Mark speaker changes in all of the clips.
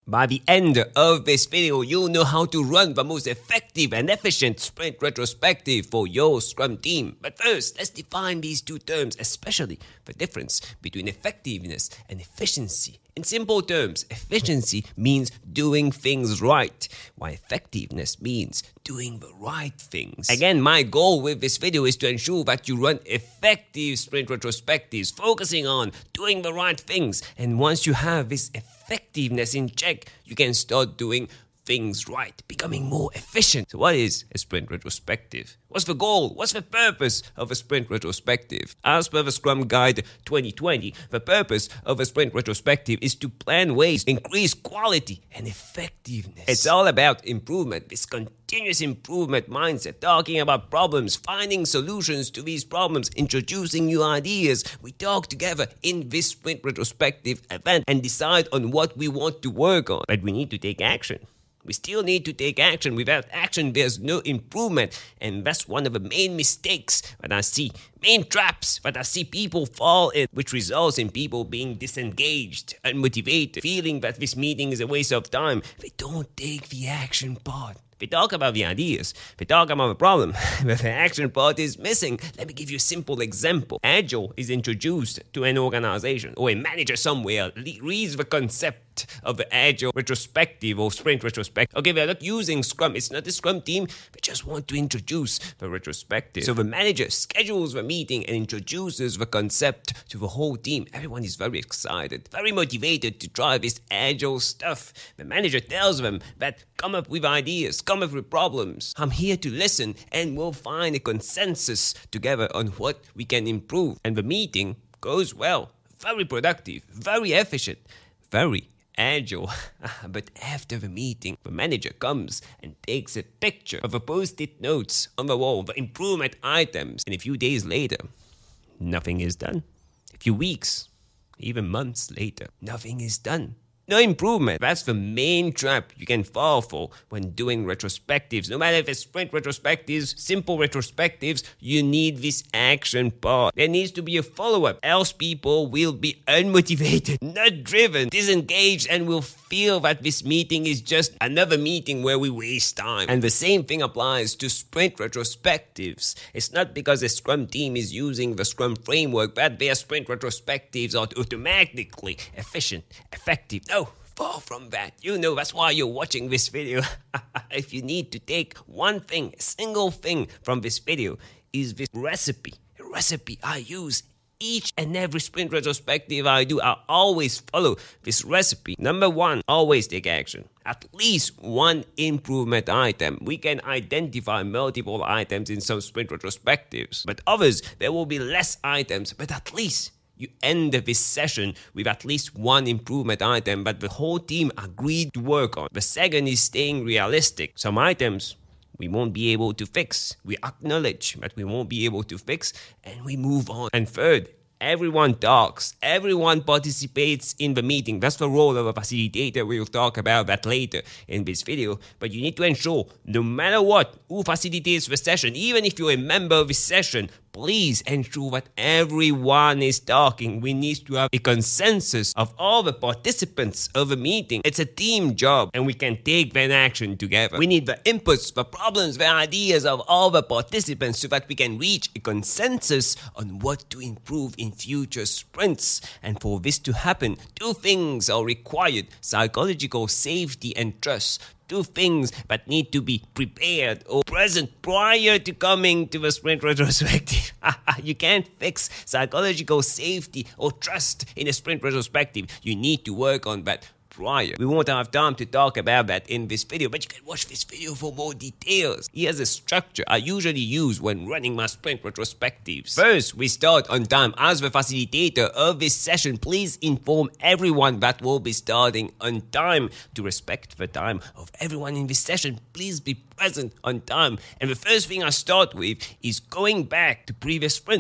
Speaker 1: By the end of this video, you'll know how to run the most effective and efficient sprint retrospective for your Scrum team. But first, let's define these two terms, especially the difference between effectiveness and efficiency. In simple terms, efficiency means doing things right, while effectiveness means doing the right things. Again, my goal with this video is to ensure that you run effective sprint retrospectives, focusing on doing the right things. And once you have this effectiveness in check, you can start doing things right, becoming more efficient. So what is a sprint retrospective? What's the goal? What's the purpose of a sprint retrospective? As per the Scrum Guide 2020, the purpose of a sprint retrospective is to plan ways to increase quality and effectiveness. It's all about improvement, this continuous improvement mindset, talking about problems, finding solutions to these problems, introducing new ideas. We talk together in this sprint retrospective event and decide on what we want to work on. But we need to take action. We still need to take action. Without action, there's no improvement. And that's one of the main mistakes that I see, main traps that I see people fall in, which results in people being disengaged, unmotivated, feeling that this meeting is a waste of time. They don't take the action part. We talk about the ideas, we talk about the problem, but the action part is missing. Let me give you a simple example. Agile is introduced to an organization, or a manager somewhere reads the concept of the Agile retrospective or sprint retrospective. Okay, they're not using Scrum, it's not a Scrum team, they just want to introduce the retrospective. So the manager schedules the meeting and introduces the concept to the whole team. Everyone is very excited, very motivated to try this Agile stuff. The manager tells them that come up with ideas, come up with problems. I'm here to listen and we'll find a consensus together on what we can improve. And the meeting goes well, very productive, very efficient, very agile. But after the meeting, the manager comes and takes a picture of the post-it notes on the wall, the improvement items. And a few days later, nothing is done. A few weeks, even months later, nothing is done. No improvement. That's the main trap you can fall for when doing retrospectives. No matter if it's sprint retrospectives, simple retrospectives, you need this action part. There needs to be a follow-up, else people will be unmotivated, not driven, disengaged, and will feel that this meeting is just another meeting where we waste time. And the same thing applies to sprint retrospectives. It's not because the Scrum team is using the Scrum framework that their sprint retrospectives are automatically efficient, effective. No, far from that. You know, that's why you're watching this video. If you need to take one thing, a single thing from this video, is this recipe. A recipe I use each and every sprint retrospective I do. I always follow this recipe. Number one, always take action. At least one improvement item. We can identify multiple items in some sprint retrospectives, but others, there will be less items, but at least you end this session with at least one improvement item that the whole team agreed to work on. The second is staying realistic. Some items we won't be able to fix. We acknowledge that we won't be able to fix and we move on. And third, everyone talks. Everyone participates in the meeting. That's the role of a facilitator. We'll talk about that later in this video. But you need to ensure, no matter what, who facilitates the session, even if you're a member of the session, please ensure that everyone is talking. We need to have a consensus of all the participants of a meeting. It's a team job and we can take that action together. We need the inputs, the problems, the ideas of all the participants so that we can reach a consensus on what to improve in future sprints. And for this to happen, two things are required: psychological safety and trust. Two things that need to be prepared or present prior to coming to the sprint retrospective. You can't fix psychological safety or trust in a sprint retrospective. You need to work on that prior. We won't have time to talk about that in this video, but you can watch this video for more details. Here's a structure I usually use when running my sprint retrospectives. First, we start on time. As the facilitator of this session, please inform everyone that we'll be starting on time. To respect the time of everyone in this session, please be present on time. And the first thing I start with is going back to previous sprints.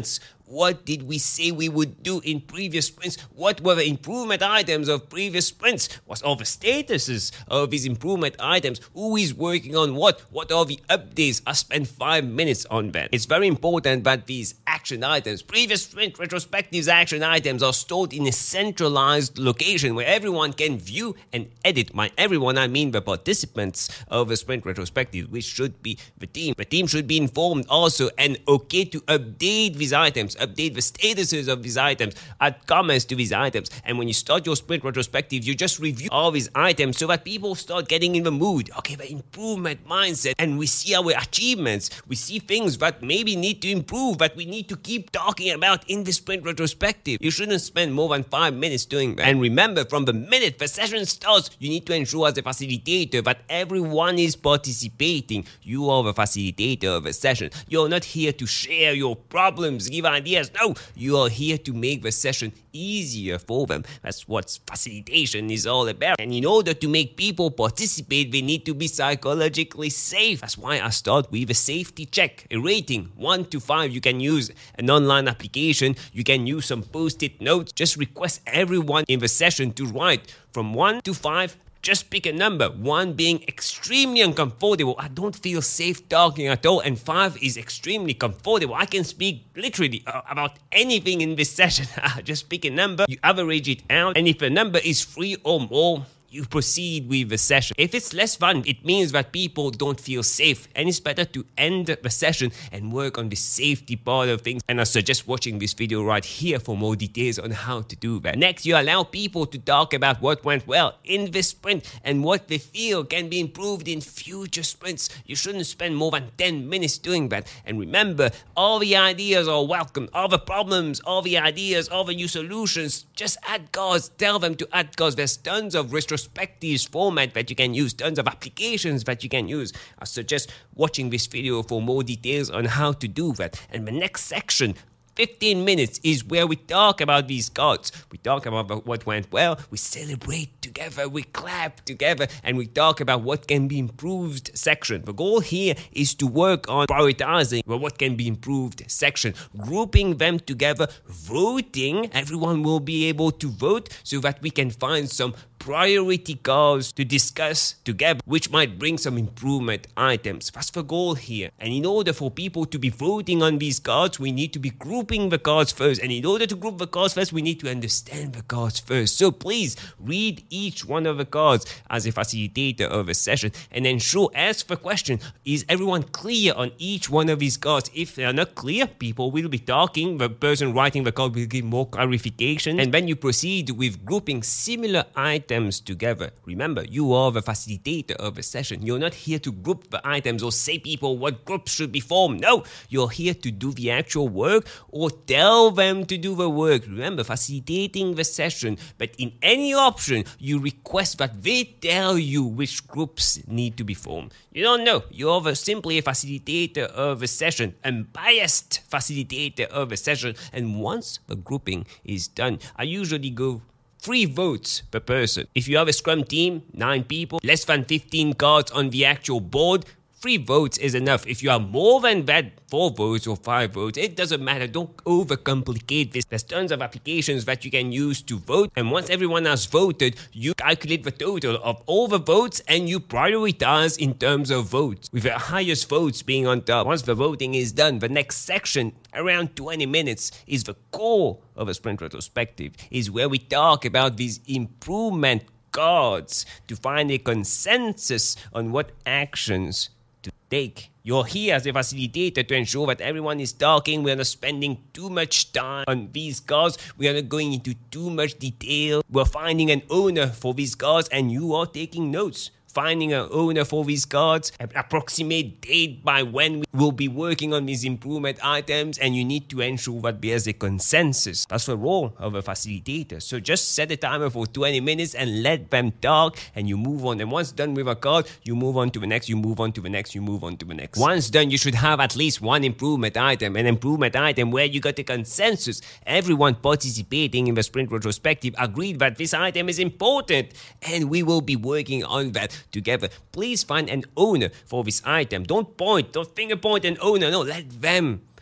Speaker 1: What did we say we would do in previous sprints? What were the improvement items of previous sprints? What are the statuses of these improvement items? Who is working on what? What are the updates? I spent 5 minutes on that. It's very important that these action items, previous sprint retrospectives action items, are stored in a centralized location where everyone can view and edit. By everyone, I mean the participants of a sprint retrospective, which should be the team. The team should be informed also and okay to update these items, update the statuses of these items, add comments to these items. And when you start your sprint retrospective, you just review all these items so that people start getting in the mood. Okay, the improvement mindset, and we see our achievements. We see things that maybe need to improve, that we need to keep talking about in the sprint retrospective. You shouldn't spend more than 5 minutes doing that. And remember, from the minute the session starts, you need to ensure as a facilitator that everyone is participating. You are the facilitator of a session. You're not here to share your problems, give ideas. No, you are here to make the session easier for them. That's what facilitation is all about. And in order to make people participate, they need to be psychologically safe. That's why I start with a safety check, a rating 1 to 5. You can use an online application. You can use some post-it notes. Just request everyone in the session to write from 1 to 5. Just pick a number, 1 being extremely uncomfortable. I don't feel safe talking at all, and 5 is extremely comfortable. I can speak literally about anything in this session. Just pick a number, you average it out, and if the number is 3 or more, you proceed with the session. If it's less fun, it means that people don't feel safe, and it's better to end the session and work on the safety part of things. And I suggest watching this video right here for more details on how to do that. Next, you allow people to talk about what went well in this sprint and what they feel can be improved in future sprints. You shouldn't spend more than 10 minutes doing that. And remember, all the ideas are welcome. All the problems, all the ideas, all the new solutions, just add cards. Tell them to add cards. There's tons of retrospectives format that you can use, tons of applications that you can use. I suggest watching this video for more details on how to do that. And the next section, 15 minutes, is where we talk about these cards. We talk about what went well, we celebrate together, we clap together, and we talk about what can be improved section. The goal here is to work on prioritizing what can be improved section, grouping them together, voting. Everyone will be able to vote so that we can find some priority cards to discuss together, which might bring some improvement items. That's the goal here. And in order for people to be voting on these cards, we need to be grouping the cards first. And in order to group the cards first, we need to understand the cards first. So please read each one of the cards as a facilitator of a session and ensure, ask the question, is everyone clear on each one of these cards? If they are not clear, people will be talking. The person writing the card will give more clarification. And then you proceed with grouping similar items together. Remember, you are the facilitator of a session. You're not here to group the items or say people what groups should be formed. No, you're here to do the actual work or tell them to do the work. Remember, facilitating the session, but in any option, you request that they tell you which groups need to be formed. You don't know. You're simply a facilitator of a session, unbiased facilitator of a session. And once the grouping is done, I usually go 3 votes per person. If you have a scrum team, 9 people, less than 15 cards on the actual board, 3 votes is enough. If you have more than that, 4 votes or 5 votes, it doesn't matter. Don't overcomplicate this. There's tons of applications that you can use to vote. And once everyone has voted, you calculate the total of all the votes and you prioritize in terms of votes, with the highest votes being on top. Once the voting is done, the next section, around 20 minutes, is the core of a sprint retrospective, is where we talk about these improvement cards to find a consensus on what actions to take. You're here as a facilitator to ensure that everyone is talking. We're not spending too much time on these cards. We are not going into too much detail. We're finding an owner for these cards and you are taking notes. Finding an owner for these cards, an approximate date by when we will be working on these improvement items, and you need to ensure that there's a consensus. That's the role of a facilitator. So just set a timer for 20 minutes and let them talk, and you move on. And once done with a card, you move on to the next, you move on to the next, you move on to the next. Once done, you should have at least one improvement item, an improvement item where you got a consensus. Everyone participating in the sprint retrospective agreed that this item is important, and we will be working on that together. Please find an owner for this item. Don't finger point an owner. No, let them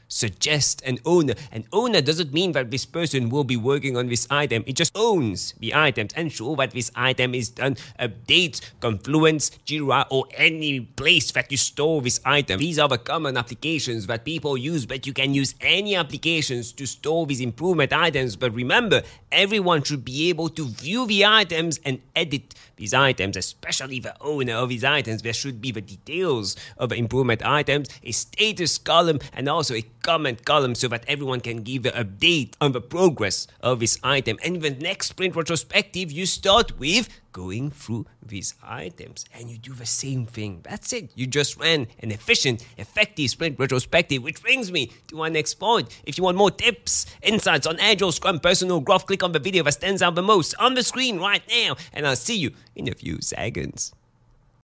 Speaker 1: suggest an owner. An owner doesn't mean that this person will be working on this item. It just owns the items. Ensure that this item is done. Update Confluence, JIRA, or any place that you store this item. These are the common applications that people use, but you can use any applications to store these improvement items. But remember, everyone should be able to view the items and edit these items, especially the owner of these items. There should be the details of the improvement items, a status column, and also a comment column so that everyone can give an update on the progress of this item. And in the next sprint retrospective, you start with going through these items and you do the same thing. That's it. You just ran an efficient, effective sprint retrospective, which brings me to our next point. If you want more tips, insights on Agile, Scrum, personal growth, click on the video that stands out the most on the screen right now, and I'll see you in a few seconds.